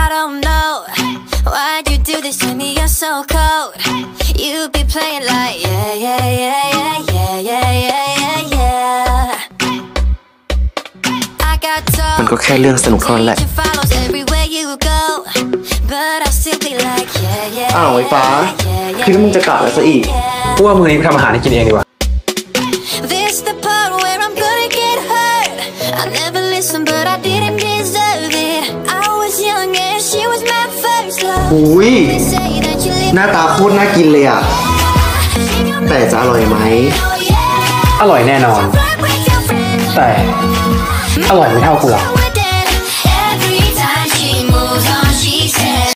don't know why'd you do this to me. You're so cold. You be playing like yeah yeah yeah yeah yeah yeah yeah yeah. I got told มันก็แค่เรื่องสนุกเท่านั้นแหละ follows everywhere you go, but I still be like yeah yeah. อ้าวไอ้ฟ้าคิดว่ามึงจะกลับแล้วซะอีกกูว่ามึงรีบทำอาหารให้กินเองดีกว่า This the part where I'm gonna get hurt. I never listened, but I didn't deserve it. I was young and she was my first love. อุ้ยหน้าตาโคตรน่ากินเลยอ่ะแต่จะอร่อยไหมอร่อยแน่นอนแต่อร่อยไม่เท่ากูหรอก